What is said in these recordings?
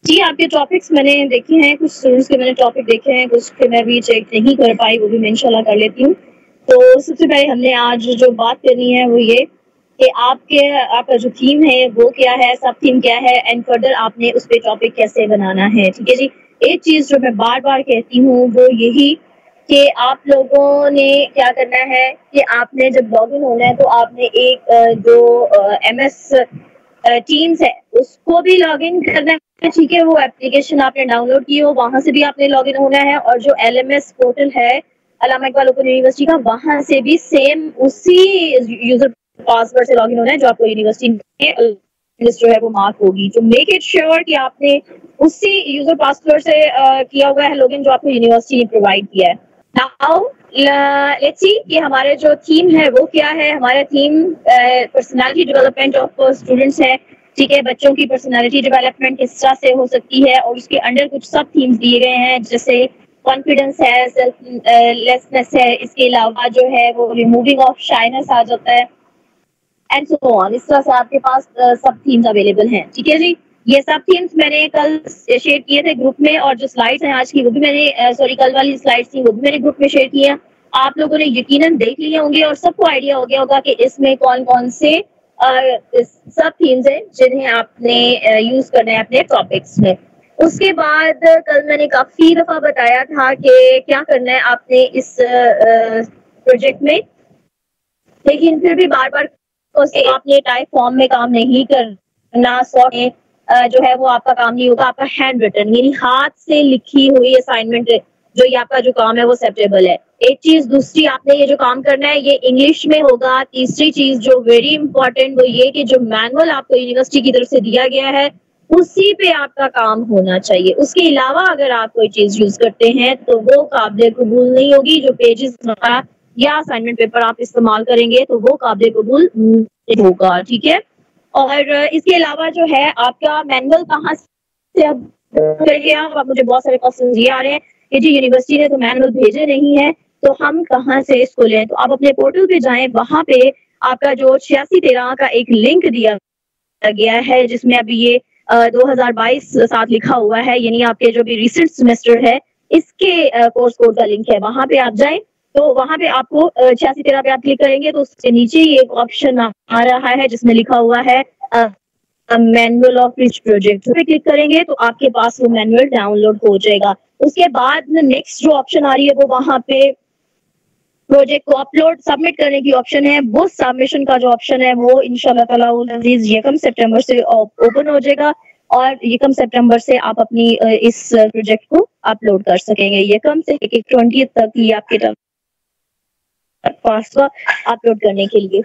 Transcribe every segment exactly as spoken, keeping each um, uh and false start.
جی آپ کے ٹاپکس میں نے دیکھے ہیں، کچھ اسٹوڈنٹس کے میں نے ٹاپک دیکھے ہیں، کچھ کے میں بھی چیک نہیں کر پائی، وہ بھی میں انشاءاللہ کر لیتی ہوں. تو سب سے پہلے ہم نے آج جو بات کرنی ہے وہ یہ کہ آپ کے آپ کا جو تھیم ہے وہ کیا ہے، سب تھیم کیا ہے، اینڈ فردر آپ نے اس پہ ٹاپک کیسے بنانا ہے. ٹھیک ہے جی. ایک چیز جو میں بار بار کہتی ہوں وہ یہی کہ آپ لوگوں نے کیا کرنا ہے کہ آپ نے جب لاگ ان ہونا ہے تو آپ نے ایک جو ایم ایس ٹیمز ہے اس کو بھی لاگ ان کرنا ہے. ٹھیک ہے، وہ اپلیکیشن آپ نے ڈاؤن لوڈ کی ہو وہاں سے بھی آپ نے لاگ ان ہونا ہے، اور جو ایل ایم ایس پورٹل ہے علامہ اقبال اوپن یونیورسٹی کا وہاں سے بھی سیم اسی یوزر پاسورڈ سے لاگ ان ہونا ہے جو آپ کو یونیورسٹی لسٹ جو ہے وہ مارک ہوگی. تو میک اٹ شیور کہ آپ نے اسی یوزر پاسورڈ سے کیا ہوا ہے لاگ ان جو آپ کو یونیورسٹی نے پرووائڈ کیا ہے. ناؤ لیٹس سی کہ ہمارے جو تھیم ہے وہ کیا ہے. ہمارا theme personality development of students ہے. ٹھیک ہے، بچوں کی پرسنالٹی ڈیولپمنٹ کس طرح سے ہو سکتی ہے، اور اس کے انڈر کچھ سب تھیمز دیے گئے ہیں جیسے کانفیڈنس ہے، سیلف لیسنس ہے، اس کے علاوہ جو ہے وہ ریموونگ آف شائنس آ جاتا ہے اینڈ سو آن. اس طرح سے آپ کے پاس سب تھیمز اویلیبل ہیں. ٹھیک ہے جی. یہ سب تھیمز میں نے کل شیئر کیے تھے گروپ میں، اور جو سلائڈز ہیں آج کی وہ بھی میں نے سوری کل والی سلائڈز تھیں وہ بھی میں نے گروپ میں شیئر کی ہیں. آپ لوگوں نے یقیناً دیکھ لیے ہوں گے اور سب کو آئیڈیا ہو گیا ہوگا کہ اس میں کون کون سے سب تھیمز ہیں جنہیں آپ نے یوز کرنا ہے اپنے ٹاپکس میں. اس کے بعد کل میں نے کافی دفعہ بتایا تھا کہ کیا کرنا ہے آپ نے اس پروجیکٹ میں، لیکن پھر بھی بار بار آپ نے ٹائپ فارم میں کام نہیں کرنا. سو جو ہے وہ آپ کا کام نہیں ہوگا، آپ کا ہینڈ ریٹن یعنی ہاتھ سے لکھی ہوئی اسائنمنٹ جو یہ آپ کا جو کام ہے وہ ایکسیپٹیبل ہے. ایک چیز دوسری آپ نے یہ جو کام کرنا ہے یہ انگلش میں ہوگا. تیسری چیز جو ویری امپورٹنٹ وہ یہ کہ جو مینول آپ کو یونیورسٹی کی طرف سے دیا گیا ہے اسی پہ آپ کا کام ہونا چاہیے. اس کے علاوہ اگر آپ کوئی چیز یوز کرتے ہیں تو وہ قابل قبول نہیں ہوگی. جو پیجز یا اسائنمنٹ پیپر آپ استعمال کریں گے تو وہ قابل قبول نہیں ہوگا. ٹھیک ہے. اور اس کے علاوہ جو ہے آپ کا مینول کہاں سے اب اب مجھے بہت سارے کوسچنز یہ آ رہے ہیں کہ جی یونیورسٹی نے تو مینول بھیجے نہیں ہے تو ہم کہاں سے اس کو لیں. تو آپ اپنے پورٹل پہ جائیں، وہاں پہ آپ کا جو چھیاسی تیرہ کا ایک لنک دیا گیا ہے جس میں ابھی یہ دو ہزار بائیس ساتھ لکھا ہوا ہے، یعنی آپ کے جو بھی ریسنٹ سیمسٹر ہے اس کے کورس کوڈ کا لنک ہے. وہاں پہ آپ جائیں تو وہاں پہ آپ کو چھیاسی تیرہ پہ آپ کلک کریں گے تو اس کے نیچے ہی ایک آپشن آ رہا ہے جس میں لکھا ہوا ہے مینول آف ریچ پروجیکٹ پہ کلک کریں گے تو آپ کے پاس وہ مینول ڈاؤن لوڈ ہو جائے گا. اس کے بعد نیکسٹ جو آپشن آ رہی ہے وہ وہاں پہ پروجیکٹ کو اپلوڈ سبمٹ کرنے کی آپشن ہے. وہ سبمیشن کا جو آپشن ہے وہ انشاءاللہ تعالی عزیز یکم سپٹمبر سے اوپن ہو جائے گا، اور یکم سپٹمبر سے آپ اپنی اس پروجیکٹ کو اپلوڈ کر سکیں گے. یکم سے ٹوینٹی تک یہ آپ کے پاس اپلوڈ کرنے کے لیے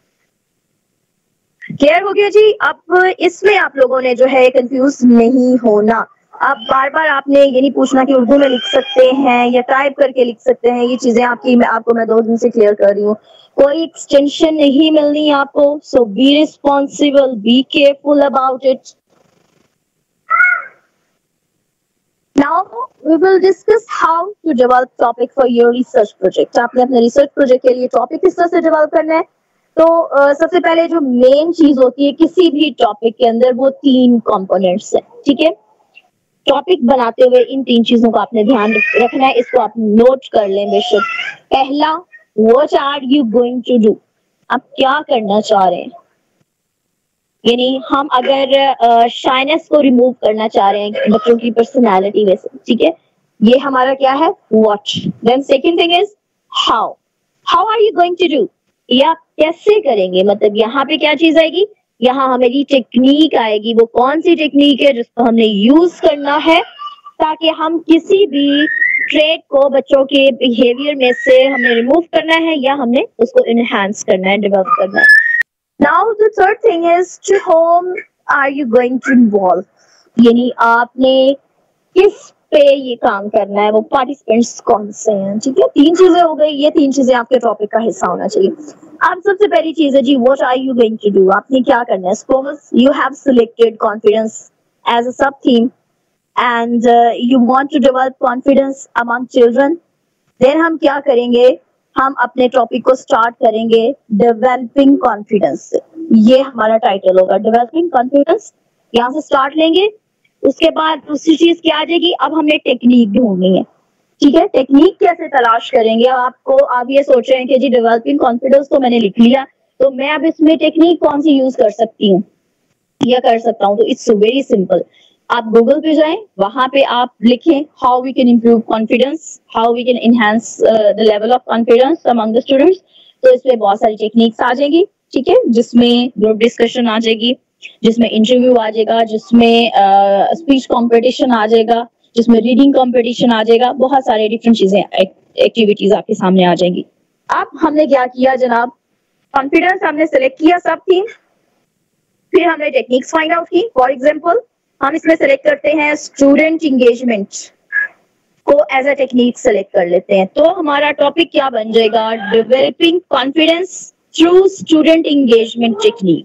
کلیئر ہو گیا جی. اب اس میں آپ لوگوں نے جو ہے کنفیوز نہیں ہونا. اب بار بار آپ نے یہ نہیں پوچھنا کہ اردو میں لکھ سکتے ہیں یا ٹائپ کر کے لکھ سکتے ہیں. یہ چیزیں آپ کی آپ کو میں دو دن سے کلیئر کر رہی ہوں. کوئی ایکسٹینشن نہیں ملنی آپ کو. So be responsible, be careful about it. Now we will discuss how to develop topic for your research project. آپ نے اپنے ریسرچ پروجیکٹ کے لیے ٹاپک کس طرح سے ڈیولپ کرنا ہے. تو سب سے پہلے جو مین چیز ہوتی ہے کسی بھی ٹاپک کے اندر وہ تین کمپوننٹس ہیں. ٹھیک ہے. ٹاپک بناتے ہوئے ان تین چیزوں کا آپ نے دھیان رکھنا ہے. اس کو آپ نوٹ کر لیں بے شک. پہلا، what are you going to do؟ آپ کیا کرنا چاہ رہے ہیں. یعنی ہم اگر شائنس کو ریموو کرنا چاہ رہے ہیں بچوں کی پرسنالٹی میں سے، ٹھیک ہے، یہ ہمارا کیا ہے what. Then second thing is how. How are you going to do, یا کیسے کریں گے. مطلب یہاں پہ کیا چیز آئے گی، یہاں ہماری ٹیکنیک آئے گی. وہ کون سی ٹیکنیک ہے جس کو ہم نے یوز کرنا ہے تاکہ ہم کسی بھی ٹریٹ کو بچوں کے بیہیویئر میں سے ہم نے ریموو کرنا ہے یا ہم نے اس کو انہانس کرنا ہے، ڈیولپ کرنا ہے. Now the third thing is to whom are you going to involve؟ یعنی آپ نے کس پہ یہ کام کرنا ہے، وہ پارٹیسپینٹس کون سے ہیں. ٹھیک ہے. تین چیزیں ہو گئی. یہ تین چیزیں آپ کے ٹاپک کا حصہ ہونا چاہیے. اب سب سے پہلی چیز ہے جی what are you going to do. آپ نے کیا کرنا ہے. Suppose you have selected confidence as a sub theme and uh, you want to develop confidence among children. Then ہم کیا کریں گے، ہم اپنے ٹاپک کو سٹارٹ کریں گے ڈیولپنگ کانفیڈنس سے. یہ ہمارا ٹائٹل ہوگا ڈیولپنگ کانفیڈنس. یہاں سے سٹارٹ لیں گے اس کے بعد دوسری چیز کیا آ جائے گی, اب ہم نے ٹیکنیک ڈھونڈنی ہے. ٹھیک ہے, ٹیکنیک کیسے تلاش کریں گے؟ آپ کو آپ یہ سوچ رہے ہیں کہ جی ڈیولپنگ کانفیڈنس تو میں نے لکھ لیا, تو میں اب اس میں ٹیکنیک کون سی یوز کر سکتی ہوں یا کر سکتا ہوں؟ تو اٹس ویری سمپل. آپ گوگل پہ جائیں, وہاں پہ آپ لکھیں how we can improve confidence, how we can enhance the level of confidence among the students. تو اس میں بہت ساری ٹیکنیکس آ جائیں گی. ٹھیک ہے, جس میں گروپ ڈسکشن آ جائے گی, جس میں انٹرویو آ جائے گا, جس میں اسپیچ کمپٹیشن آ جائے گا, جس میں ریڈنگ کمپٹیشن آ جائے گا. بہت سارے ڈفرینٹ چیزیں ایکٹیویٹیز آپ کے سامنے آ جائیں گی. اب ہم نے کیا کیا جناب, کانفیڈنس ہم نے سلیکٹ کیا سب تھیم, پھر ہم نے ٹیکنیکس فائنڈ آؤٹ کی. فار ایگزامپل ہم اس میں سلیکٹ کرتے ہیں اسٹوڈنٹ انگیجمنٹ کو ایز اے ٹیکنیک سلیکٹ کر لیتے ہیں. تو ہمارا ٹاپک کیا بن جائے گا, developing confidence through student engagement technique.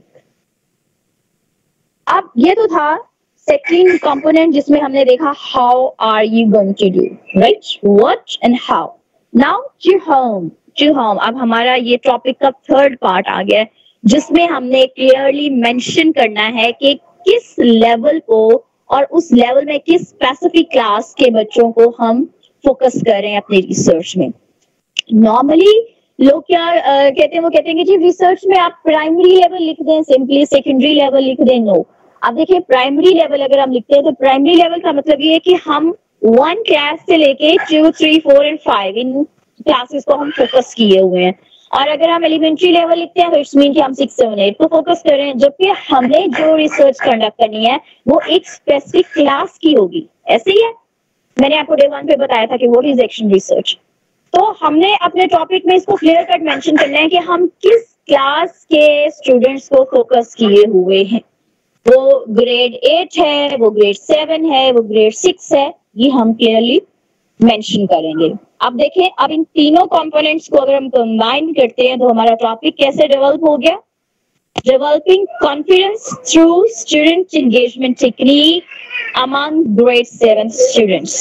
اب یہ تو تھا سیکنڈ کمپونیٹ جس میں ہم نے دیکھا how are you going to do, right, what and how. Now to whom to whom اب ہمارا یہ ٹاپک کا تھرڈ پارٹ آ گیا, جس میں ہم نے کلیئرلی مینشن کرنا ہے کہ کس لیول کو اور اس لیول میں کس اسپیسیفک کلاس کے بچوں کو ہم فوکس کر رہے ہیں اپنے ریسرچ میں. نارملی لوگ کیا کہتے ہیں, وہ کہتے ہیں کہ جی ریسرچ میں آپ پرائمری لیول لکھ دیں, سمپلی سیکنڈری لیول لکھ دیں. نو, اب دیکھیں پرائمری لیول اگر ہم لکھتے ہیں تو پرائمری لیول کا مطلب یہ ہے کہ ہم ون کلاس سے لے کے two three four and five in classes کو ہم فوکس کیے ہوئے ہیں. اور اگر ہم ایلیمنٹری لیول لکھتے ہیں تو اٹس مین کہ ہم سکس سیون ایٹ کو فوکس کر رہے ہیں, جبکہ ہم نے جو ریسرچ کنڈکٹ کرنی ہے وہ ایک اسپیسیفک کلاس کی ہوگی. ایسے ہی ہے, میں نے آپ کو ڈے ون پہ بتایا تھا کہ واٹ از ایکشن ریسرچ. تو ہم نے اپنے ٹاپک میں اس کو کلیئر کٹ مینشن کرنا ہے کہ ہم کس کلاس کے اسٹوڈینٹس کو فوکس کیے ہوئے ہیں. وہ گریڈ ایٹ ہے, وہ گریڈ سیون ہے, وہ گریڈ سکس ہے, یہ ہم کلیئرلی مینشن کریں گے. اب دیکھیں, اب ان تینوں کمپونیٹس کو اگر ہم کمبائن کرتے ہیں تو ہمارا ٹاپک کیسے ڈیولپ ہو گیا, developing confidence through student engagement technique among grade seven students.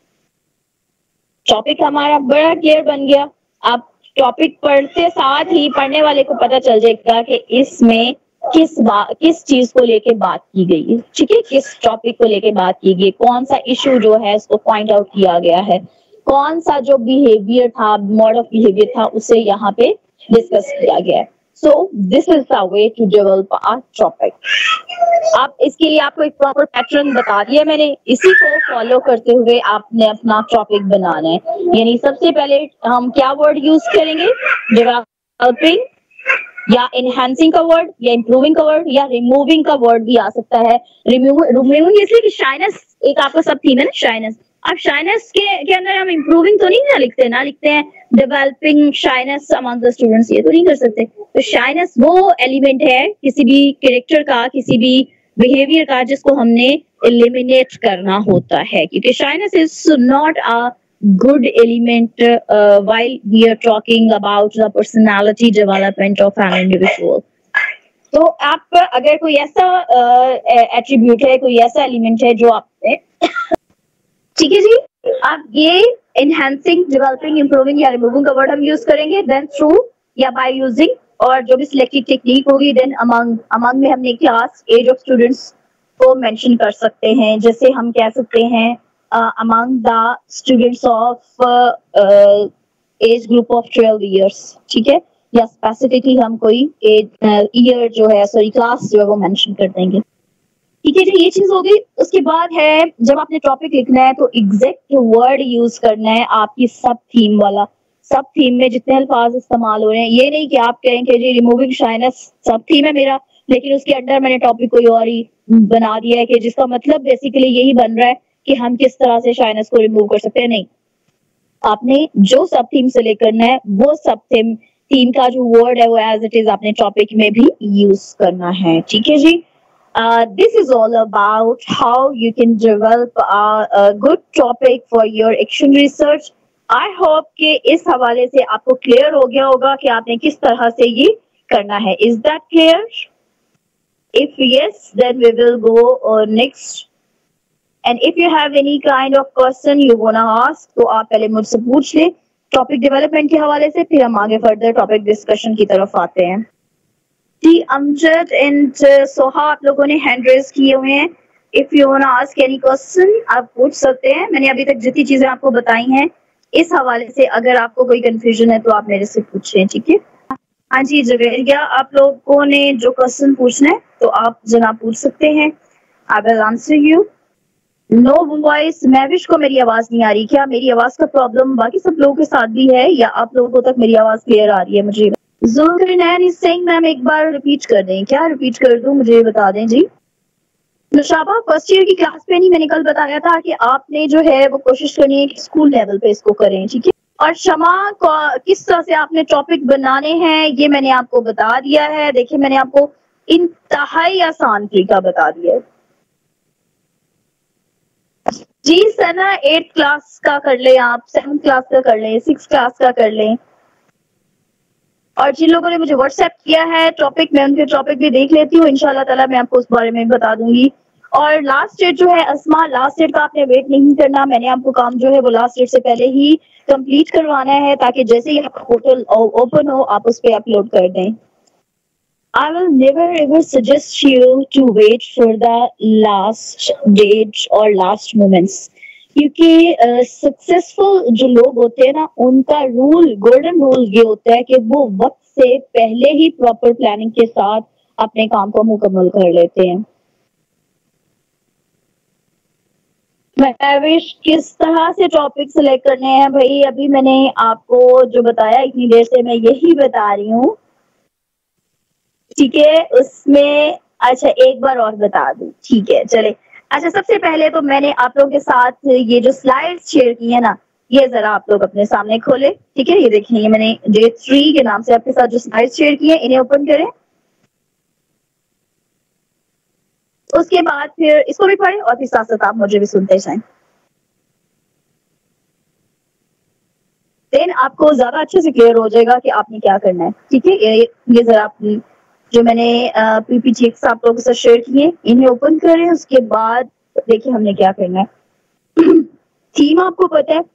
Topic ہمارا بڑا کلیئر بن گیا. اب ٹاپک پڑھتے ساتھ ہی پڑھنے والے کو پتہ چل جائے گا کہ اس میں کس بات کس چیز کو لے کے بات کی گئی ہے. ٹھیک ہے, کس ٹاپک کو لے کے بات کی گئی, کون سا ایشو جو ہے اس کو پوائنٹ آؤٹ کیا گیا ہے, کون سا جو بیہیویئر تھا, موڈ آف بیہیویئر تھا, اسے یہاں پہ ڈسکس کیا گیا ہے. So this is the way to develop a topic. اب اس کے لیے آپ کو ایک پراپر پیٹرن بتا دیا میں نے, اسی کو فالو کرتے ہوئے آپ نے اپنا ٹاپک بنانا ہے. یعنی سب سے پہلے ہم کیا ورڈ یوز کریں گے, ڈیولپنگ یا انہینسنگ کا ورڈ, یا امپروونگ کا ورڈ, یا ریموونگ کا ورڈ بھی آ سکتا ہے. ریموونگ اس لیے کہ شائنس ایک آپ کا سب تھیم ہے نا, شائنس. اب شائنس کے کے اندر ہم امپروونگ تو نہیں نہ لکھتے, نہ لکھتے ہیں developing shyness among the students, یہ تو نہیں کر سکتے. تو شائنس وہ ایلیمنٹ ہے کسی بھی کریکٹر کا, کسی بھی بیہیویئر کا, جس کو ہم نے ایلیمینیٹ کرنا ہوتا ہے, کیونکہ shyness is not a good element uh, while we are talking about the personality development of an individual. تو آپ اگر کوئی ایسا ایٹریبیوٹ ہے, کوئی ایسا ایلیمنٹ ہے جو آپ نے, ٹھیک ہے جی, آپ یہ انہینسنگ, ڈیولپنگ, امپروونگ یا ریموونگ کا ورڈ ہم یوز کریں گے. دین تھرو یا بائی یوزنگ, اور جو بھی سلیکٹڈ ٹیکنیک ہوگی. دین امنگ, امنگ میں ہم نے کلاس ایج آف اسٹوڈینٹس کو مینشن کر سکتے ہیں, جیسے ہم کہہ سکتے ہیں Uh, among the students of uh, uh, age group of twelve years. ٹھیک ہے, یا اسپیسیفکلی ہم کوئی ایئر جو ہے, سوری کلاس جو ہے وہ مینشن کر دیں گے. ٹھیک ہے جی, یہ چیز ہو گئی. اس کے بعد ہے جب آپ نے ٹاپک لکھنا ہے تو ایگزیکٹ ورڈ یوز کرنا ہے آپ کی سب تھیم والا. سب تھیم میں جتنے الفاظ استعمال ہو رہے ہیں, یہ نہیں کہ آپ کہیں کہ جی ریموونگ شائنس سب تھیم ہے میرا, لیکن اس کے انڈر میں نے ٹاپک کوئی اور ہی بنا دیا ہے کہ جس کا مطلب بیسیکلی یہی بن رہا ہے کہ ہم کس طرح سے شائنس کو ریموو کر سکتے ہیں. نہیں, آپ نے جو سب تھیم سے لے کرنا ہے وہ سب تھیم تھیم کا جو ورڈ ہے وہ ایز اٹ از آپ نے ٹاپک میں بھی یوز کرنا ہے. ٹھیک ہے جی, this is all about how you can develop a good topic for your action research. I hope کہ اس حوالے سے آپ کو کلیئر ہو گیا ہوگا کہ آپ نے کس طرح سے یہ کرنا ہے. Is that clear? If yes, then we will go uh, next. And if you have any kind of question you wanna ask, تو آپ پہلے مجھ سے پوچھ لیں ٹاپک ڈیولپمنٹ کے حوالے سے, پھر ہم آگے فردر ٹاپک ڈسکشن کی طرف آتے ہیں. جی, امجد اینڈ سوہا آپ لوگوں نے ہینڈ ریز کیے ہوئے ہیں. If you want ask any question आप पूछ सकते हैं. मैंने अभी तक जितनी चीजें आपको बताई हैं इस हवाले से अगर आपको कोई कंफ्यूजन है तो आप मेरे से पूछें, ठीक है. हाँ जी जवेरिया, आप लोगों ने जो क्वेश्चन पूछना है तो आप जनाब पूछ सकते हैं. I will answer you. No voice, Mahvish को मेरी आवाज नहीं आ रही. क्या मेरी आवाज का प्रॉब्लम बाकी सब लोगों के साथ भी है या आप लोगों तक मेरी आवाज क्लियर आ रही है? मुझे जुल्करनैन इज सेइंग मैम एक बार रिपीट कर दें. क्या रिपीट कर दूं, मुझे बता दें जी. नुशाबा, फर्स्ट ईयर की क्लास पे नहीं मैंने कल बताया था कि आपने जो है वो कोशिश करनी है कि स्कूल लेवल पे इसको करें, ठीक है. और शमा किस तरह से आपने टॉपिक बनाने हैं ये मैंने आपको बता दिया है. देखिए मैंने आपको इंतहाई आसान तरीका बता दिया है जी. सना एट क्लास का कर ले, आप सेवन क्लास का कर ले, सिक्स क्लास का कर ले. और जिन लोगों ने मुझे व्हाट्सएप किया है टॉपिक, मैं उनके टॉपिक भी देख लेती हूँ. इंशाल्लाह ताला मैं आपको उस बारे में बता दूंगी. और लास्ट डेट जो है अस्मा, लास्ट डेट का आपने वेट नहीं करना. मैंने आपको काम जो है वो लास्ट डेट से पहले ही कंप्लीट करवाना है ताकि जैसे ही आपका पोर्टल ओपन हो आप उस पर अपलोड कर दें. I will never ever suggest you to wait for the last date or last moments. क्योंकि सक्सेसफुल uh, जो लोग होते हैं ना उनका रूल, गोल्डन रूल ये होता है कि वो वक्त से पहले ही प्रॉपर प्लानिंग के साथ अपने काम को मुकम्मल कर लेते हैं. महविश, किस तरह से टॉपिक सिलेक्ट करने हैं भाई? अभी मैंने आपको जो बताया इतनी देर से मैं यही बता रही हूँ, ठीक है. उसमें अच्छा एक बार और बता दूं, ठीक है चले. अच्छा सबसे पहले तो मैंने आप लोगों के साथ ये जो स्लाइड्स शेयर की है ना, ये जरा आप लोग अपने सामने खोले, ठीक है. ये देखें, ये मैंने डे थ्री के नाम से आपके साथ जो स्लाइड्स शेयर की है इन्हें ओपन करें. उसके बाद फिर इसको भी पढ़ें और फिर साथ साथ आप मुझे भी सुनते जाएं. देन आपको ज्यादा अच्छे से क्लियर हो जाएगा कि आपने क्या करना है, ठीक है. ये, ये जरा आप जो मैंने पीपीटी आप लोगों के साथ शेयर किए इन्हें ओपन करें. उसके बाद देखिए हमने क्या करना है. थीम आपको पता है,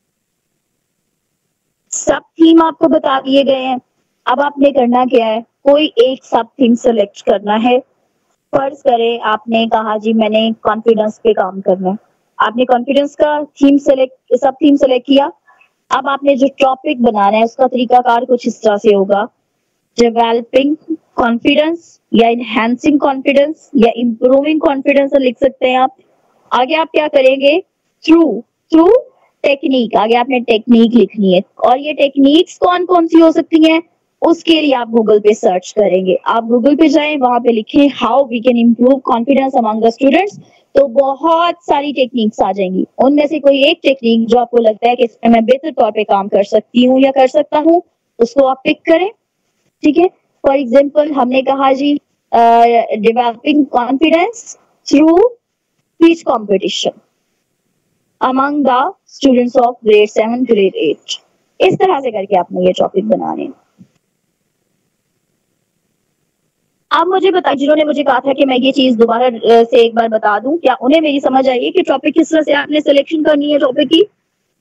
सब थीम आपको बता दिए गए हैं. अब आपने करना क्या है, कोई एक सब थीम सेलेक्ट करना है. फर्ज करें आपने कहा जी मैंने कॉन्फिडेंस पे काम करना है. आपने कॉन्फिडेंस का थीम सेलेक्ट, सब थीम सेलेक्ट किया. अब आपने जो टॉपिक बनाना है उसका तरीकाकार कुछ इस तरह से होगा, डेवलपिंग कॉन्फिडेंस या इनहैंसिंग कॉन्फिडेंस या इम्प्रूविंग कॉन्फिडेंस लिख सकते हैं आप. आगे आप क्या करेंगे, थ्रू थ्रू टेक्निक. आगे आपने टेक्निक लिखनी है और ये टेक्निक्स कौन कौन सी हो सकती हैं उसके लिए आप गूगल पे सर्च करेंगे. आप गूगल पे जाएं, वहां पे लिखें how we can improve confidence among the students, तो बहुत सारी टेक्निक्स आ जाएंगी. उनमें से कोई एक टेक्निक जो आपको लगता है कि इसमें मैं बेहतर तौर पे काम कर सकती हूँ या कर सकता हूँ उसको आप पिक करें, ठीक है. फॉर एग्जाम्पल हमने कहा जी developing confidence through speech competition among the students of grade seven grade eight. इस तरह से करके आपने ये टॉपिक बनाने हैं. आप मुझे बताइए, जिन्होंने मुझे कहा था कि मैं ये चीज दोबारा से एक बार बता दूं, क्या उन्हें मेरी समझ आई है कि टॉपिक किस तरह से आपने सिलेक्शन करनी है टॉपिक की?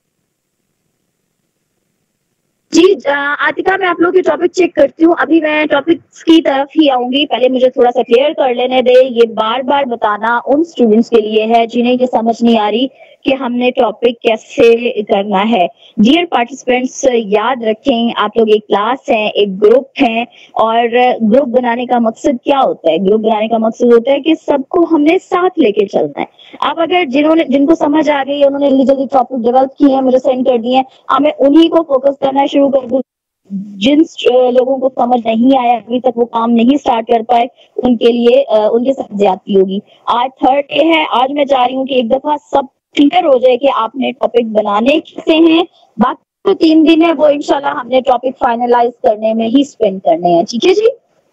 जी आतिका, मैं आप लोग के टॉपिक चेक करती हूँ. अभी मैं टॉपिक की तरफ ही आऊंगी, पहले मुझे थोड़ा सा क्लियर कर लेने दे. ये बार बार बताना उन स्टूडेंट्स के लिए है जिन्हें ये समझ नहीं आ रही कि हमने टॉपिक कैसे करना है. डियर पार्टिसिपेंट्स, याद रखें आप लोग एक क्लास है, एक ग्रुप है और ग्रुप बनाने का मकसद क्या होता है? ग्रुप बनाने का मकसद होता है कि सबको हमने साथ लेके चलना है. अब अगर जिन्होंने जिनको समझ आ गई, उन्होंने जल्दी जल्दी टॉपिक डेवलप किए हैं, मुझे सेंड कर दिए हैं, हमें उन्हीं को फोकस करना शुरू कर दूं. जिन लोगों को समझ नहीं आया अभी तक, वो काम नहीं स्टार्ट कर पाए, उनके लिए उनके साथ ज्यादती होगी. आज थर्ड डे है, आज मैं चाह रही हूँ कि एक दफा सब क्लियर हो जाए कि आपने टॉपिक बनाने कैसे हैं. बाकी तो तीन दिन है वो इंशाल्लाह हमने टॉपिक फाइनलाइज करने में ही स्पेंड करने हैं, ठीक है जी.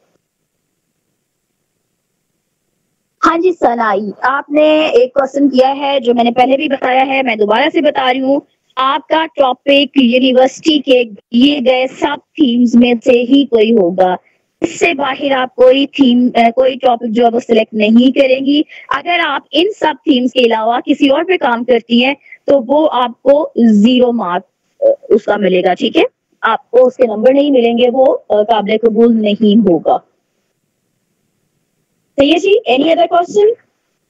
हाँ जी सनाई, आपने एक क्वेश्चन किया है जो मैंने पहले भी बताया है, मैं दोबारा से बता रही हूँ. आपका टॉपिक यूनिवर्सिटी के दिए गए सब थीम्स में से ही कोई होगा. इससे बाहर आप कोई थीम, कोई टॉपिक जो है वो सिलेक्ट नहीं करेंगी. अगर आप इन सब थीम्स के अलावा किसी और पे काम करती हैं तो वो आपको जीरो मार्क उसका मिलेगा, ठीक है. आपको उसके नंबर नहीं मिलेंगे, वो काबिल कबूल नहीं होगा. सही है जी. Any other question?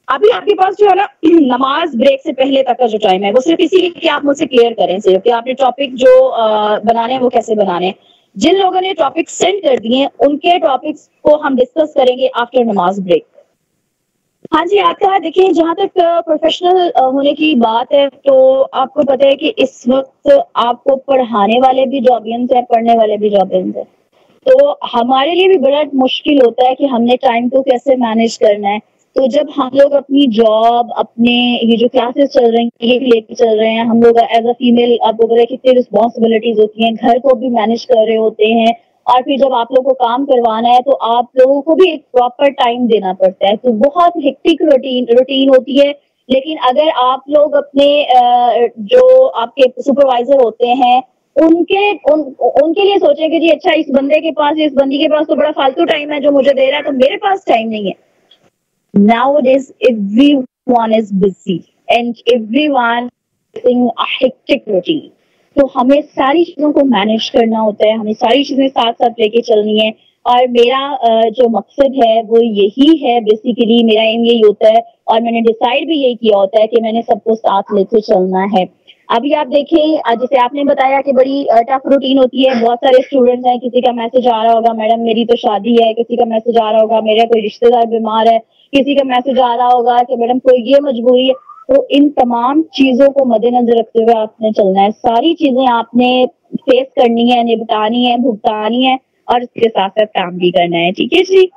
ابھی آپ کے پاس جو ہے نا نماز بریک سے پہلے تک کا جو ٹائم ہے وہ صرف اسی لیے کہ آپ مجھ سے کلیئر کریں صرف کہ آپ نے ٹاپک جو بنانے ہیں وہ کیسے بنانے ہیں. جن لوگوں نے ٹاپک سینڈ کر دیے ہیں ان کے ٹاپکس کو ہم ڈسکس کریں گے آفٹر نماز بریک. ہاں جی آپ کا دیکھیں جہاں تک پروفیشنل ہونے کی بات ہے تو آپ کو پتہ ہے کہ اس وقت آپ کو پڑھانے والے بھی جابینس ہیں, پڑھنے والے بھی جابینس ہیں. تو ہمارے لیے بھی بڑا مشکل ہوتا ہے کہ ہم نے ٹائم کو کیسے مینج کرنا ہے. تو جب ہم لوگ اپنی جاب اپنے یہ جو کلاسز چل رہے ہیں یہ لے کے چل رہے ہیں, ہم لوگ ایز اے فیمیل آپ کو پتہ ہے کتنی رسپانسبلٹیز ہوتی ہیں, گھر کو بھی مینج کر رہے ہوتے ہیں, اور پھر جب آپ لوگ کو کام کروانا ہے تو آپ لوگوں کو بھی ایک پراپر ٹائم دینا پڑتا ہے. تو بہت ہیکٹک روٹین روٹین ہوتی ہے. لیکن اگر آپ لوگ اپنے جو آپ کے سپروائزر ہوتے ہیں ان کے ان, ان کے لیے سوچیں کہ جی اچھا اس بندے کے پاس اس بندی کے پاس تو بڑا فالتو ٹائم ہے جو مجھے دے رہا ہے, تو میرے پاس ٹائم نہیں ہے. Nowadays everyone is busy and everyone is in a hectic routine. تو ہمیں ساری چیزوں کو مینج کرنا ہوتا ہے, ہمیں ساری چیزیں ساتھ ساتھ لے کے چلنی ہے. اور میرا جو مقصد ہے وہ یہی ہے, بیسیکلی میرا ایم یہی ہوتا ہے, اور میں نے ڈیسائیڈ بھی یہی کیا ہوتا ہے کہ میں نے سب کو ساتھ لے کے چلنا ہے. ابھی آپ دیکھیں جیسے آپ نے بتایا کہ بڑی ٹف روٹین ہوتی ہے, بہت سارے اسٹوڈنٹس ہیں, کسی کا میسج آ رہا ہوگا میڈم میری تو شادی ہے, کسی کا میسج آ رہا ہوگا میرا کوئی رشتے دار بیمار ہے, کسی کا میسج آ رہا ہوگا کہ میڈم کوئی یہ مجبوری ہے. تو ان تمام چیزوں کو مد نظر رکھتے ہوئے آپ نے چلنا ہے, ساری چیزیں آپ نے فیس کرنی ہے, نپٹانی ہے, بھگتانی ہے, اور اس کے ساتھ ساتھ کام بھی کرنا ہے. ٹھیک ہے جی.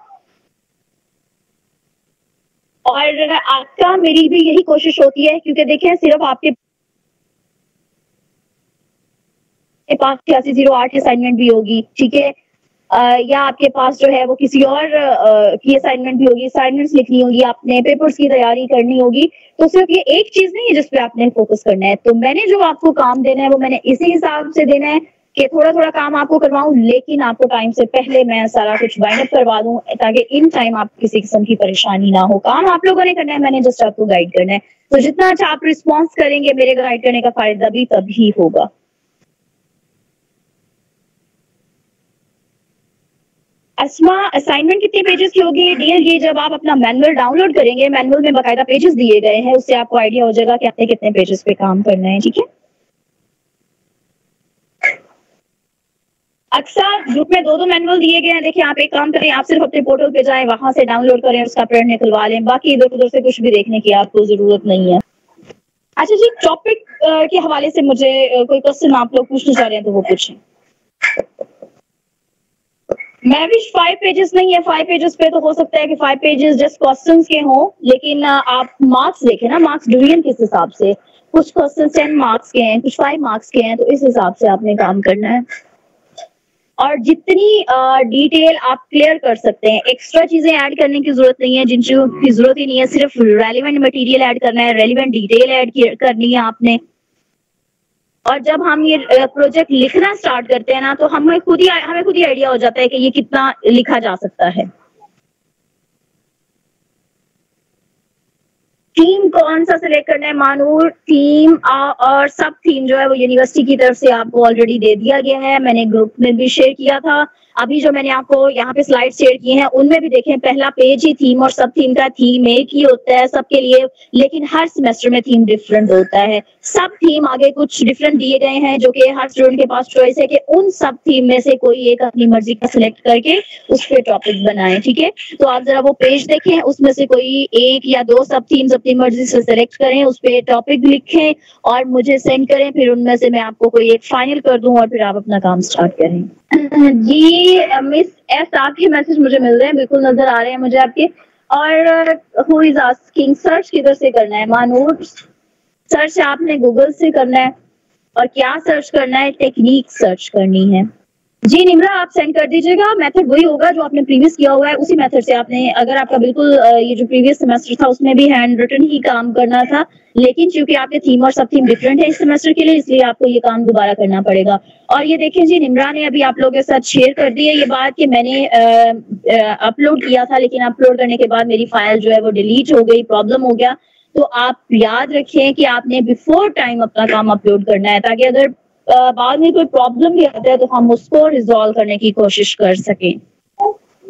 اور آپ کا میری بھی یہی کوشش ہوتی ہے, کیونکہ دیکھیں صرف آپ کے پاس چھیاسی زیرو آٹھ اسائنمنٹ بھی ہوگی, ٹھیک ہے, یا آپ کے پاس جو ہے وہ کسی اور کی اسائنمنٹ بھی ہوگی, اسائنمنٹس لکھنی ہوگی, آپ نے پیپرز کی تیاری کرنی ہوگی. تو صرف یہ ایک چیز نہیں ہے جس پہ آپ نے فوکس کرنا ہے. تو میں نے جو آپ کو کام دینا ہے وہ میں نے اسی حساب سے دینا ہے کہ تھوڑا تھوڑا کام آپ کو کرواؤں, لیکن آپ کو ٹائم سے پہلے میں سارا کچھ وائنڈ اپ کروا دوں تاکہ ان ٹائم آپ کسی قسم کی پریشانی نہ ہو. کام آپ لوگوں نے کرنا ہے, میں نے جسٹ آپ کو گائیڈ کرنا ہے. تو جتنا اچھا آپ رسپانس کریں گے میرے گائیڈ کرنے کا فائدہ بھی تبھی ہوگا. اسما اسائنمنٹ کتنے پیجز کی ہوگی ڈیئر؟ یہ جب آپ اپنا مینول ڈاؤن لوڈ کریں گے, مینول میں باقاعدہ پیجز دیے گئے ہیں, اس سے آپ کو آئیڈیا ہو جائے گا کہ آپ نے کتنے پیجز پہ کام کرنا ہے. ٹھیک ہے. اکثر گروپ میں دو دو مینول دیے گئے ہیں. دیکھیں آپ ایک کام کریں, آپ صرف اپنے پورٹل پہ جائیں, وہاں سے ڈاؤن لوڈ کریں, اس کا پرنٹ نکلوا لیں, باقی ادھر ادھر سے کچھ بھی دیکھنے کی آپ کو ضرورت نہیں ہے. اچھا جی, ٹاپک کے حوالے سے مجھے کوئی کوشچن آپ لوگ پوچھنا چاہ رہے ہیں تو وہ پوچھیں. میوش فائیو پیجز نہیں ہے, فائیو پیجز پہ تو ہو سکتا ہے کہ فائیو پیجز جسٹ کوسچنس کے ہوں, لیکن آپ مارکس دیکھیں نا, مارکس ڈویژن کس حساب سے, کچھ کوسچن ٹین مارکس کے ہیں, کچھ فائیو مارکس کے ہیں, تو اس حساب سے آپ نے کام کرنا ہے. اور جتنی ڈیٹیل آپ کلیئر کر سکتے ہیں, ایکسٹرا چیزیں ایڈ کرنے کی ضرورت نہیں ہے, جن چیزوں کی ضرورت ہی نہیں ہے, صرف ریلیونٹ مٹیریل ایڈ کرنا ہے, ریلیونٹ ڈیٹیل ایڈ کرنی ہے آپ نے. اور جب ہم یہ پروجیکٹ لکھنا اسٹارٹ کرتے ہیں نا تو ہمیں خود ہی ہمیں خود ہی آئیڈیا ہو جاتا ہے کہ یہ کتنا لکھا جا سکتا ہے. تھیم کون سا سلیکٹ کرنا ہے؟ مانور تھیم اور سب تھیم جو ہے وہ یونیورسٹی کی طرف سے آپ کو آلریڈی دے دیا گیا ہے, میں نے گروپ میں بھی شیئر کیا تھا. ابھی جو میں نے آپ کو یہاں پہ سلائڈ شیئر کی ہیں ان میں بھی دیکھیں پہلا پیج ہی تھیم اور سب تھیم کا تھیم ایک ہی ہوتا ہے سب کے لیے, لیکن ہر سیمسٹر میں تھیم ڈفرنٹ ہوتا ہے. سب تھیم آگے کچھ ڈفرنٹ دیے گئے ہیں جو کہ ہر اسٹوڈنٹ کے پاس چوائس ہے کہ ان سب تھیم میں سے کوئی ایک اپنی مرضی کا سلیکٹ کر کے اس پہ ٹاپک بنائیں. ٹھیک ہے, تو آپ ذرا وہ پیج دیکھیں, اس میں سے کوئی ایک یا دو سب تھیمز اپنی مرضی سے سلیکٹ کریں, اس پہ ٹاپک لکھیں اور مجھے سینڈ کریں, پھر ان میں سے میں آپ کو کوئی ایک فائنل کر دوں اور پھر آپ اپنا کام اسٹارٹ کریں. جی مس ایس, آپ کے میسج مجھے مل رہے ہیں, بالکل نظر آ رہے ہیں مجھے آپ کے. اور ہو از آسکنگ سرچ کدھر سے کرنا ہے؟ مانور سرچ آپ نے گوگل سے کرنا ہے, اور کیا سرچ کرنا ہے؟ ٹیکنیک سرچ کرنی ہے. جی نمرا آپ سینڈ کر دیجیے گا, میتھڈ وہی ہوگا جو آپ نے پریویس کیا ہوا ہے, اسی میتھڈ سے آپ نے, اگر آپ کا بالکل یہ جو پریویس سیمسٹر تھا اس میں بھی ہینڈ ریٹن ہی کام کرنا تھا, لیکن چونکہ آپ کے تھیم اور سب تھیم ڈفرینٹ ہے اس سیمسٹر کے لیے, اس لیے آپ کو یہ کام دوبارہ کرنا پڑے گا. اور یہ دیکھیں جی نمرا نے ابھی آپ لوگوں کے ساتھ شیئر کر دی ہے یہ بات کہ میں نے اپلوڈ کیا تھا, لیکن اپلوڈ کرنے کے بعد میری فائل جو ہے وہ ڈیلیٹ ہو گئی, پرابلم ہو گیا. تو آپ یاد رکھیں کہ آپ نے بیفور ٹائم اپنا کام اپلوڈ کرنا ہے, تاکہ اگر بعد میں کوئی پرابلم بھی آتا ہے تو ہم اس کو ریزالو کرنے کی کوشش کر سکیں.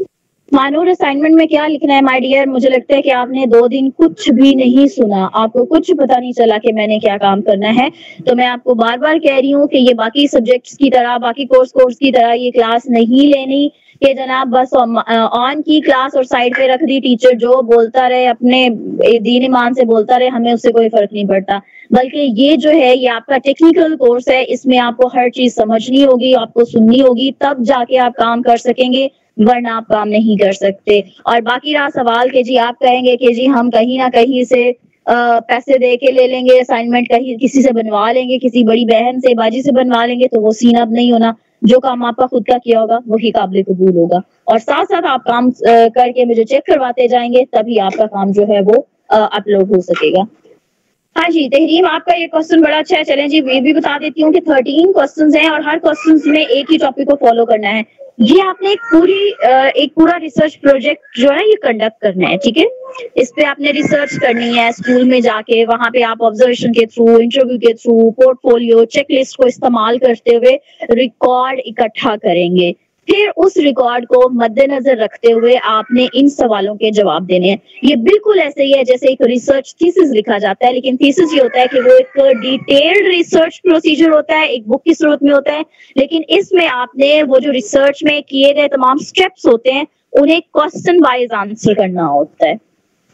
مانور اسائنمنٹ میں کیا لکھنا ہے مائی ڈیئر؟ مجھے لگتا ہے کہ آپ نے دو دن کچھ بھی نہیں سنا، آپ کو کچھ پتا نہیں چلا کہ میں نے کیا کام کرنا ہے. تو میں آپ کو بار بار کہہ رہی ہوں کہ یہ باقی سبجیکٹس کی طرح، باقی کورس کورس کی طرح یہ کلاس نہیں لینی کہ جناب بس آن کی کلاس اور سائڈ پہ رکھ دی، ٹیچر جو بولتا رہے اپنے دین ایمان سے بولتا رہے، ہمیں اس سے کوئی فرق نہیں پڑتا. بلکہ یہ جو ہے یہ آپ کا ٹیکنیکل کورس ہے، اس میں آپ کو ہر چیز سمجھنی ہوگی، آپ کو سننی ہوگی، تب جا کے آپ کام کر سکیں گے، ورنہ آپ کام نہیں کر سکتے. اور باقی رہا سوال کہ جی آپ کہیں گے کہ جی ہم کہیں نہ کہیں سے پیسے دے کے لے لیں گے اسائنمنٹ، کہیں کسی سے بنوا لیں گے، کسی بڑی بہن سے باجی سے بنوا لیں گے، تو وہ سین اب نہیں ہونا. جو کام آپ کا خود کا کیا ہوگا وہی قابل قبول ہوگا، اور ساتھ ساتھ آپ کام کر کے مجھے چیک کرواتے جائیں گے، تبھی آپ کا کام جو ہے وہ اپلوڈ ہو سکے گا. ہاں جی تحریم، آپ کا یہ کوسچن بڑا اچھا ہے. چلیں جی یہ بھی بتا دیتی ہوں کہ تھرٹین کوسچنز ہیں اور ہر کوسچنز میں ایک ہی ٹاپک کو فالو کرنا ہے. یہ آپ نے ایک پوری ایک پورا ریسرچ پروجیکٹ جو ہے یہ کنڈکٹ کرنا ہے، ٹھیک ہے. اس پہ آپ نے ریسرچ کرنی ہے اسکول میں جا کے، وہاں پہ آپ آبزرویشن کے تھرو، انٹرویو کے through, portfolio, check list کو استعمال کرتے ہوئے ریکارڈ اکٹھا کریں گے. پھر اس ریکارڈ کو مد نظر رکھتے ہوئے آپ نے ان سوالوں کے جواب دینے ہیں. یہ بالکل ایسے ہی ہے جیسے ایک ریسرچ تھیسس لکھا جاتا ہے، لیکن تھیسس یہ ہوتا ہے کہ وہ ایک ڈیٹیلڈ ریسرچ پروسیجر ہوتا ہے، ایک بک کی صورت میں ہوتا ہے. لیکن اس میں آپ نے وہ جو ریسرچ میں کیے گئے تمام سٹیپس ہوتے ہیں انہیں کوسچن وائز آنسر کرنا ہوتا ہے.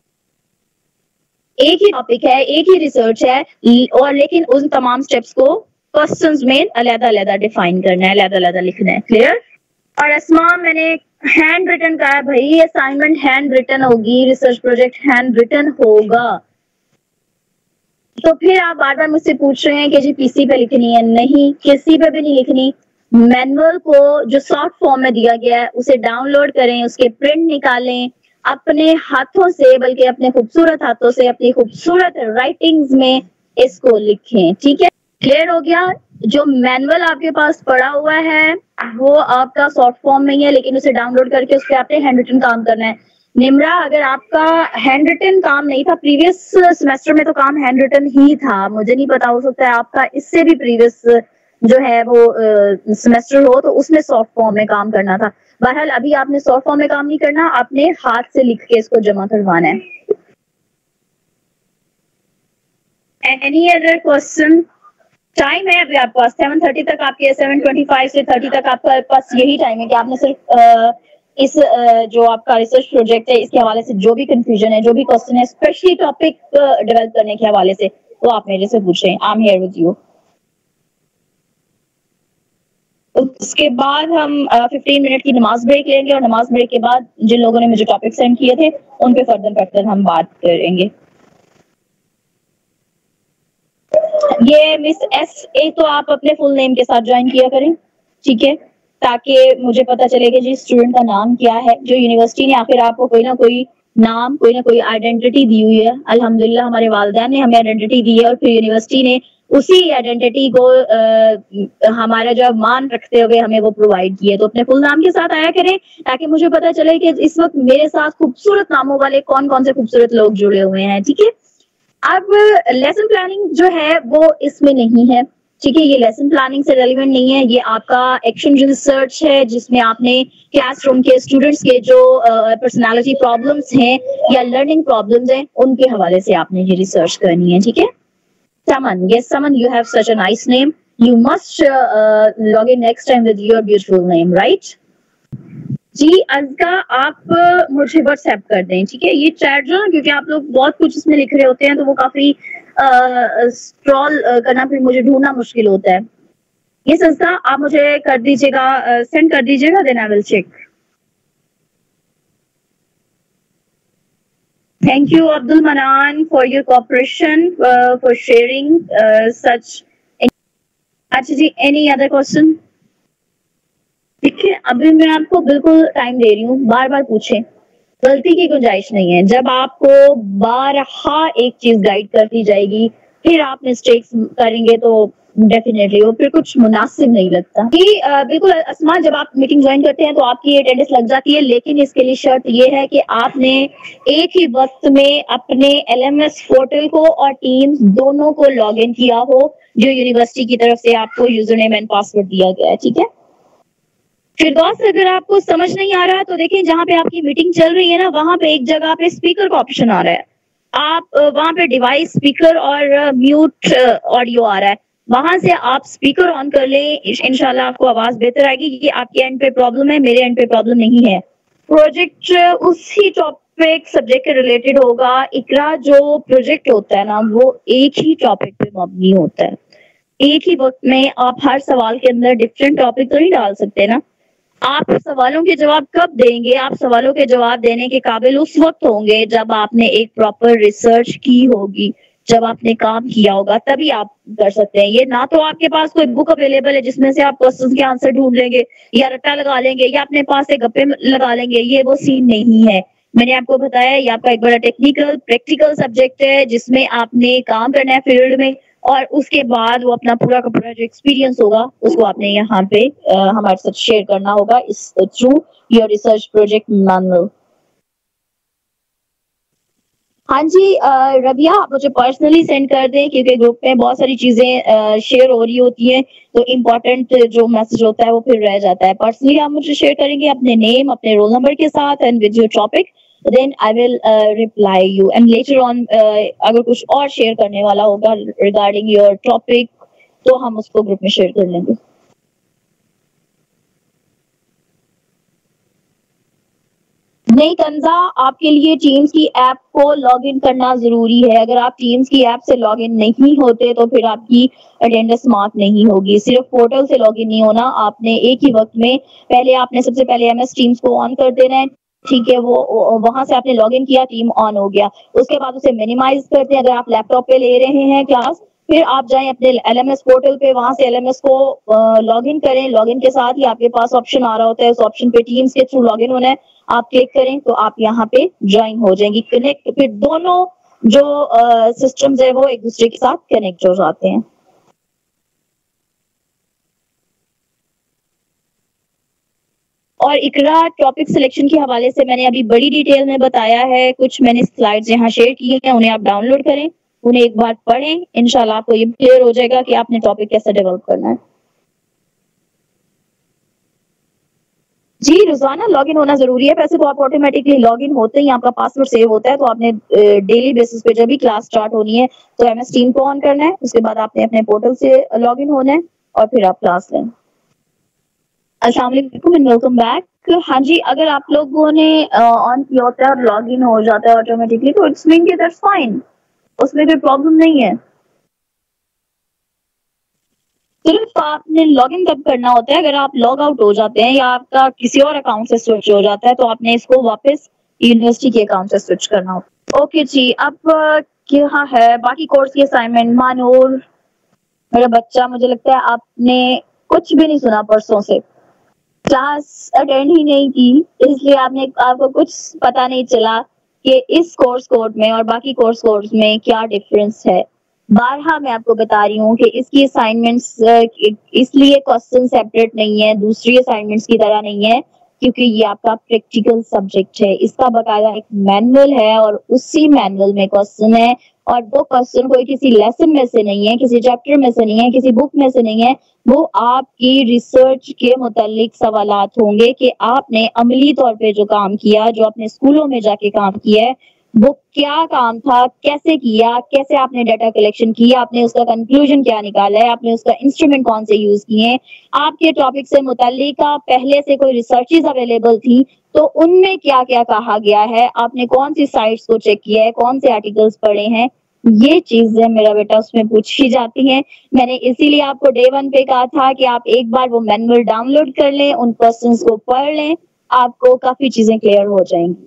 ایک ہی ٹاپک ہے، ایک ہی ریسرچ ہے، اور لیکن ان تمام سٹیپس کو کوسچنز میں علیحدہ علیحدہ ڈیفائن کرنا ہے، علیحدہ علیحدہ لکھنا ہے. کلیئر؟ اور اسما میں نے ہینڈ ریٹن کہا ہے، بھائی اسائنمنٹ ہینڈ ریٹن ہوگی، ریسرچ پروجیکٹ ہینڈ ریٹن ہوگا. تو پھر آپ بار بار مجھ سے پوچھ رہے ہیں کہ جی پی سی پہ لکھنی ہے. نہیں، کسی پہ بھی نہیں لکھنی. مینول کو جو سافٹ فارم میں دیا گیا ہے اسے ڈاؤن لوڈ کریں، اس کے پرنٹ نکالیں، اپنے ہاتھوں سے، بلکہ اپنے خوبصورت ہاتھوں سے، اپنی خوبصورت رائٹنگز میں اس کو لکھیں. ٹھیک ہے؟ کلیئر ہو گیا؟ جو مینول آپ کے پاس پڑا ہوا ہے وہ آپ کا سافٹ فارم میں ہی ہے، لیکن اسے ڈاؤن لوڈ کر کے اس پہ آپ نے ہینڈ ریٹن کام کرنا ہے. نمرا، اگر آپ کا ہینڈ ریٹن کام نہیں تھا پریویس سیمسٹر میں، تو کام ہینڈ ریٹن ہی تھا. مجھے نہیں پتا، ہو سکتا ہے آپ کا اس سے بھی پریویس جو ہے وہ سیمسٹر ہو تو اس میں سافٹ فارم میں کام کرنا تھا. بہرحال ابھی آپ نے سافٹ فارم میں کام نہیں کرنا، آپ نے ہاتھ سے لکھ کے اس کو جمع کروانا ہے. Any other question? ٹائم ہے ابھی آپ کے پاس سیون تھرٹی تک، آپ کے سیون ٹوینٹی فائیو سے تھرٹی تک آپ کے پاس یہی ٹائم ہے کہ آپ نے صرف اس جو آپ کا ریسرچ پروجیکٹ ہے اس کے حوالے سے جو بھی کنفیوژن ہے، جو بھی کوسچن ہے، اسپیشلی ٹاپک ڈیولپ کرنے کے حوالے سے، وہ آپ میرے سے پوچھیں. I am here with you. اس کے بعد ہم ففٹین منٹ کی نماز بریک لیں گے، اور نماز بریک کے بعد جن لوگوں نے مجھے ٹاپک سینڈ کیے تھے ان پہ فردر فردر ہم بات کریں گے. یہ مس ایس اے تو آپ اپنے فل نیم کے ساتھ جوائن کیا کریں، ٹھیک ہے، تاکہ مجھے پتا چلے کہ جی اسٹوڈنٹ کا نام کیا ہے. جو یونیورسٹی نے آخر آپ کو کوئی نہ کوئی نام، کوئی نہ کوئی آئیڈینٹی دی ہوئی ہے. الحمدللہ ہمارے والدین نے ہمیں آئیڈینٹی دی ہے، اور پھر یونیورسٹی نے اسی آئیڈینٹی کو ہمارا جو مان رکھتے ہوئے ہمیں وہ پرووائڈ کیے. تو اپنے فل نام کے ساتھ آیا کریں تاکہ مجھے پتا چلے کہ اس وقت میرے ساتھ خوبصورت ناموں والے کون کون سے خوبصورت لوگ جڑے ہوئے ہیں. ٹھیک ہے؟ اب لیسن پلاننگ جو ہے وہ اس میں نہیں ہے، ٹھیک ہے، یہ لیسن پلاننگ سے ریلیونٹ نہیں ہے. یہ آپ کا ایکشن ریسرچ ہے جس میں آپ نے کلاس روم کے اسٹوڈینٹس کے جو پرسنالٹی پرابلمس ہیں یا لرننگ پرابلمس ہیں ان کے حوالے سے آپ نے یہ ریسرچ کرنی ہے. ٹھیک ہے؟ Saman, yes, Saman, you have such a nice name. You must uh, log in next time with your beautiful name, right? جی ازکا، آپ مجھے واٹس ایپ کر دیں، ٹھیک ہے. یہ چیٹ جو نا، کیونکہ آپ لوگ بہت کچھ اس میں لکھ رہے ہوتے ہیں تو وہ کافی اسکرول کرنا پھر مجھے ڈھونڈنا مشکل ہوتا ہے. یہ ازکا آپ مجھے کر دیجیے گا، سینڈ کر دیجیے گا، then I will check. Thank you, Abdul Manan, for your cooperation, uh, for sharing uh, such. اچھا جی، any other question? دیکھیے ابھی میں آپ کو بالکل ٹائم دے رہی ہوں، بار بار پوچھیں، غلطی کی گنجائش نہیں ہے. جب آپ کو بارہا ایک چیز گائیڈ کرتی جائے گی پھر آپ مسٹیکس کریں گے تو ڈیفینیٹلی وہ پھر کچھ مناسب نہیں لگتا. جی بالکل اسما، جب آپ میٹنگ جوائن کرتے ہیں تو آپ کی اٹینڈنس لگ جاتی ہے، لیکن اس کے لیے شرط یہ ہے کہ آپ نے ایک ہی وقت میں اپنے ایل ایم ایس پورٹل کو اور ٹیمز دونوں کو لاگ ان کیا ہو جو یونیورسٹی کی طرف سے آپ کو یوزر نیم اینڈ پاسورڈ دیا گیا ہے. ٹھیک ہے؟ फिरदौस اگر آپ کو سمجھ نہیں آ رہا تو دیکھیں جہاں پہ آپ کی میٹنگ چل رہی ہے نا وہاں پہ ایک جگہ پہ اسپیکر کا آپشن آ رہا ہے. آپ وہاں پہ ڈیوائس اسپیکر اور میوٹ آڈیو آ رہا ہے, وہاں سے آپ اسپیکر آن کر لیں, انشاءاللہ آپ کو آواز بہتر آئے گی. یہ آپ کے اینڈ پہ پرابلم ہے, میرے اینڈ پہ پرابلم نہیں ہے. پروجیکٹ اسی ٹاپک سبجیکٹ کے ریلیٹڈ ہوگا. اقرا جو پروجیکٹ ہوتا ہے نا وہ ایک ہی ٹاپک پہ مبنی ہوتا ہے. ایک ہی وقت میں آپ ہر سوال کے اندر ڈفرینٹ ٹاپک تو نہیں ڈال سکتے نا. آپ سوالوں کے جواب کب دیں گے؟ آپ سوالوں کے جواب دینے کے قابل اس وقت ہوں گے جب آپ نے ایک پراپر ریسرچ کی ہوگی, جب آپ نے کام کیا ہوگا, تبھی آپ کر سکتے ہیں. یہ نہ تو آپ کے پاس کوئی بک اویلیبل ہے جس میں سے آپ کوسچنز کے آنسر ڈھونڈ لیں گے یا رٹا لگا لیں گے یا اپنے پاس سے گپے لگا لیں گے, یہ وہ سین نہیں ہے. میں نے آپ کو بتایا یہ آپ کا ایک بڑا ٹیکنیکل پریکٹیکل سبجیکٹ ہے جس میں آپ نے کام کرنا ہے فیلڈ میں, اور اس کے بعد وہ اپنا پورا کا پورا جو ایکسپیرینس ہوگا اس کو آپ نے یہاں پہ ہمارے ساتھ شیئر کرنا ہوگا اس through your research project manual. ہاں جی ربیہ, آپ مجھے پرسنلی سینڈ کر دیں کیونکہ گروپ میں بہت ساری چیزیں شیئر ہو رہی ہوتی ہیں تو امپورٹنٹ جو میسج ہوتا ہے وہ پھر رہ جاتا ہے. پرسنلی آپ مجھے شیئر کریں گے اپنے نیم, اپنے رول نمبر کے ساتھ and with your topic, then I will uh, reply you and later on uh, اگر کچھ اور شیئر کرنے والا ہوگا regarding your topic تو ہم اس کو گروپ میں شیئر کر لیں گے. نہیں کنزا, آپ کے لیے ٹیمز کی ایپ کو لاگ ان کرنا ضروری ہے. اگر آپ ٹیمز کی ایپ سے لاگ ان نہیں ہوتے تو پھر آپ کی اٹینڈنس مارک نہیں ہوگی. صرف پورٹل سے لاگ ان نہیں ہونا, آپ نے ایک ہی وقت میں پہلے آپ نے سب سے پہلے ایم ایس ٹیمز کو آن کر دینا ہے. ٹھیک ہے, وہ وہاں سے آپ نے لاگ ان کیا, ٹیم آن ہو گیا, اس کے بعد اسے مینیمائز کرتے ہیں. اگر آپ لیپ ٹاپ پہ لے رہے ہیں کلاس, پھر آپ جائیں اپنے ایل ایم ایس پورٹل پہ, وہاں سے ایل ایم ایس کو لاگ ان کریں. لاگ ان کے ساتھ ہی آپ کے پاس آپشن آ رہا ہوتا ہے, اس آپشن پہ ٹیمز کے تھرو لاگ ان ہونا ہے, آپ کلک کریں تو آپ یہاں پہ جوائن ہو جائیں گی کنیکٹ. پھر دونوں جو سسٹمز ہے وہ ایک دوسرے کے ساتھ کنیکٹ ہو جاتے ہیں. اور اقرا ٹاپک سلیکشن کے حوالے سے میں نے ابھی بڑی ڈیٹیل میں بتایا ہے, کچھ میں نے سلائیڈز یہاں شیئر کی ہیں, انہیں آپ ڈاؤن لوڈ کریں, انہیں ایک بار پڑھیں, انشاءاللہ آپ کو یہ کلیئر ہو جائے گا کہ آپ نے ٹاپک کیسے ڈیولپ کرنا ہے. جی روزانہ لاگ ان ہونا ضروری ہے. ویسے تو آپ آٹومیٹکلی لاگ ان ہوتے ہی آپ کا پاسورڈ سیو ہوتا ہے, تو آپ نے ڈیلی بیسس پہ جب بھی کلاس اسٹارٹ ہونی ہے تو ایم ایس ٹیم کو آن کرنا ہے, اس کے بعد آپ نے اپنے پورٹل سے لاگ ان ہونا ہے اور پھر آپ کلاس لیں. السلام علیکم اینڈ ویلکم بیک. ہاں جی, اگر آپ لوگوں نے آن کیا ہوتا ہے اور لاگ ان ہو جاتا ہے آٹومیٹکلی تو اٹس مین کہ دیٹس فائن, اس میں کوئی پرابلم نہیں ہے. صرف آپ نے لاگ ان کب کرنا ہوتا ہے, اگر آپ لاگ آؤٹ ہو جاتے ہیں یا آپ کا کسی اور اکاؤنٹ سے سوئچ ہو جاتا ہے تو آپ نے اس کو واپس یونیورسٹی کے اکاؤنٹ سے سوئچ کرنا ہوتا ہے. اوکے جی, اب کیا ہے باقی کورس کی اسائنمنٹ. مانور میرا بچہ, مجھے لگتا ہے آپ نے کچھ بھی نہیں سنا پرسوں سے, کلاس اٹینڈ ہی نہیں کی, اس لیے آپ نے آپ کو کچھ پتا نہیں چلا کہ اس کورس کوڈ میں اور باقی کورس کوڈ میں کیا ڈفرنس ہے. بارہا میں آپ کو بتا رہی ہوں کہ اس کی اسائنمنٹس اس لیے کوسچن سیپریٹ نہیں ہے, دوسری اسائنمنٹس کی طرح نہیں ہے, کیونکہ یہ آپ کا پریکٹیکل سبجیکٹ ہے. اس کا باقاعدہ ایک مینول ہے اور اسی مینول میں کوسچن ہے, اور وہ کوسچن کوئی کسی لیسن میں سے نہیں ہے, کسی چیپٹر میں سے نہیں ہے, کسی بک میں سے نہیں ہے, وہ آپ کی ریسرچ کے متعلق سوالات ہوں گے کہ آپ نے عملی طور پہ جو کام کیا, جو اپنے اسکولوں میں جا کے کام کیا ہے, وہ کیا کام تھا, کیسے کیا, کیسے آپ نے ڈیٹا کلیکشن کیا, آپ نے اس کا کنکلوژن کیا نکالا ہے, آپ نے اس کا انسٹرومنٹ کون سے یوز کیے ہیں, آپ کے ٹاپک سے متعلق پہلے سے کوئی ریسرچز اویلیبل تھی تو ان میں کیا کیا کہا گیا ہے, آپ نے کون سی سائٹس کو چیک کیا ہے, کون سے آرٹیکلس پڑھے ہیں, یہ چیزیں میرا بیٹا اس میں پوچھی جاتی ہیں. میں نے اسی لیے آپ کو ڈے ون پہ کہا تھا کہ آپ ایک بار وہ مینول ڈاؤن لوڈ کر لیں, ان کوسچنس کو پڑھ لیں, آپ کو کافی چیزیں کلیئر ہو جائیں گی.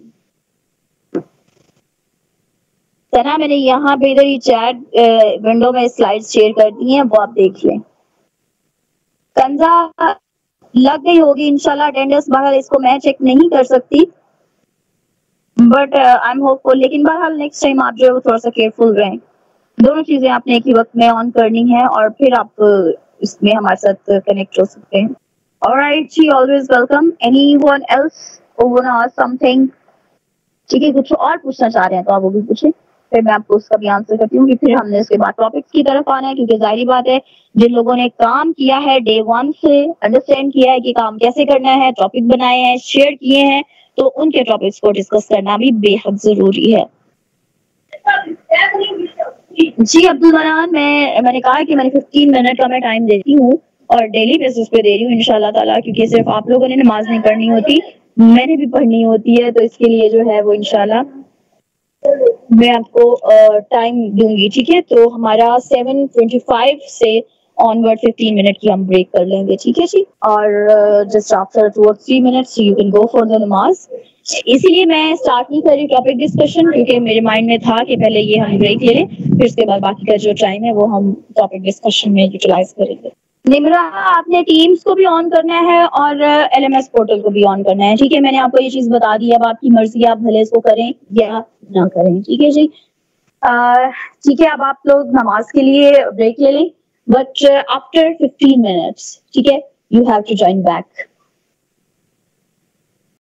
سنا میں نے یہاں پہ ادھر ہی چیٹ ونڈو میں سلائڈ شیئر کر دی ہیں, وہ آپ دیکھ لیں. کنزا لگ گئی ہوگی انشاءاللہ اٹینڈنس, بہرحال اس کو میں چیک نہیں کر سکتی but I am hopeful, لیکن بہرحال نیکسٹ ٹائم آپ جو ہے وہ تھوڑا سا کیئرفل رہیں. دونوں چیزیں آپ نے ایک ہی وقت میں آن کرنی ہے اور پھر آپ اس میں ہمارے ساتھ کنیکٹ ہو سکتے ہیں. Alright G, always welcome. Anyone else who wanna ask something? ٹھیک ہے, کچھ اور پوچھنا چاہ رہے ہیں تو آپ وہ بھی پوچھیں. پھر میں آپ کو اس کا بھی آنسر کرتی ہوں کہ پھر ہم نے اس کے بعد ٹاپکس کی طرف آنا ہے، کیونکہ ظاہری بات ہے جن لوگوں نے کام کیا ہے ڈے ون سے، انڈرسٹینڈ کیا ہے کہ کام کیسے کرنا ہے، ٹاپک بنائے ہیں، شیئر کیے ہیں، تو ان کے ٹاپکس کو ڈسکس کرنا بھی بے حد ضروری ہے۔ جی عبدالمنان، میں میں نے کہا کہ میں نے ففٹین منٹ کا میں ٹائم دیتی ہوں اور ڈیلی بیسس پہ دے رہی ہوں انشاءاللہ تعالیٰ، کیونکہ صرف آپ لوگوں نے نماز نہیں پڑھنی ہوتی، میں نے بھی پڑھنی ہوتی ہے، تو اس کے لیے جو ہے وہ انشاءاللہ میں آپ کو ٹائم دوں گی، ٹھیک ہے؟ تو ہمارا سیون ٹوینٹی فائیو سے آن ورڈ ففٹین منٹ کی ہم بریک کر لیں گے، ٹھیک ہے جی؟ اور جسٹ آفٹر ٹو اور three minutes you can go for the نماز۔ اسی لیے میں اسٹارٹ نہیں کر رہی ٹاپک ڈسکشن، کیونکہ میرے مائنڈ میں تھا کہ پہلے یہ ہم بریک لے لیں، پھر اس کے بعد باقی کا جو ٹائم ہے وہ ہم ٹاپک ڈسکشن میں یوٹیلائز کریں گے۔ نمرا، آپ نے ٹیمز کو بھی آن کرنا ہے اور ایل ایم ایس پورٹل کو بھی آن کرنا ہے، ٹھیک ہے؟ میں نے آپ کو یہ چیز بتا دی ہے، اب آپ کی مرضی، آپ بھلے اس کو کریں یا نہ کریں، ٹھیک ہے جی؟ ٹھیک ہے، اب آپ لوگ نماز کے لیے بریک لے لیں، بٹ آفٹر ففٹین منٹس، ٹھیک ہے، you have to join back.